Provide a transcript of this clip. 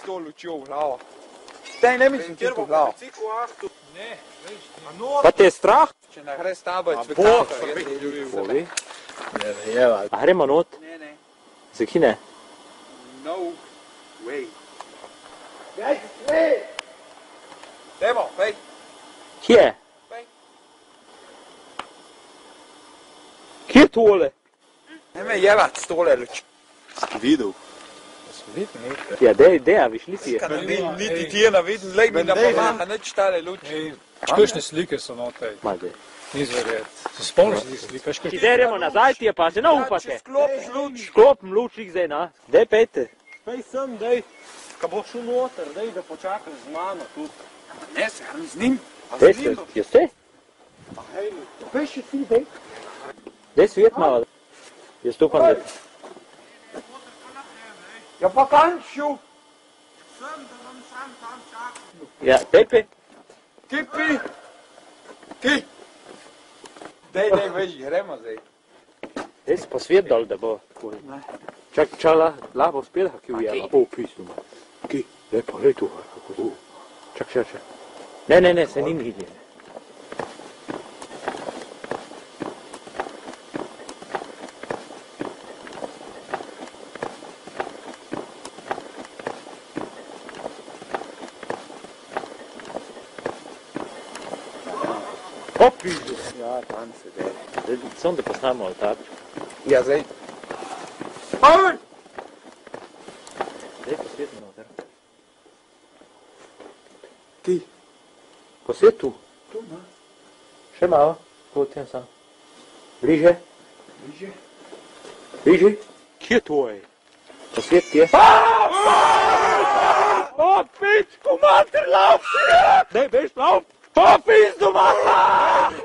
s to lučjo v glavo. Daj, ne mislim ti v glavo. Ne, veš, Pa te je strah? Če ne gre s tabo, je Bo, cvekata. A gremo not? Ne. Zakaj ne? No way. Dajmo, pej. Kje? Pej. Kje je tole? Ne me jevat s tole lučjo. Videl. Ja, dej, a viš niti je. Niti ti je naviden, lej mi na pomaha, neč tale lučjo. kakšne slike so notaj. Ma dej. Nizverjet. Se spomniš tih slik? Veš, Če deremo nazaj, ti je pa se ne upate. Sklopim lučnik zdaj, na. Dej, pejte. Pej sem, dej, ka boš šel noter, dej, da počakaš z mano tu. Ne, se grem z njim. Dej, jaz te? Pej še ti, dej. Dej svet malo. Jaz upam, da... Ja pa kam šel? Ja, dej, pej. Ti pi. Ti. Dej, veš, gremo zdaj. Dej si pa svet dol, da bo. Čak, lahko spet haki ujela. O, pisno. Ki? Dej pa, lej tu. Čak. Ne, se njim hidi. Opidu. Ja, tam se dej. Samo da posnamo altarček. Ja, zdaj. Oj! Dej pa svet noter. Ti. Pa svet tu. Tu, no. Še malo. Potem sam. Bliže. Bliže. Bliže. Kje to je? Pa svet kje? O, pičku mater, lauf! Dej, beš, lauf! Po pizdu, mater!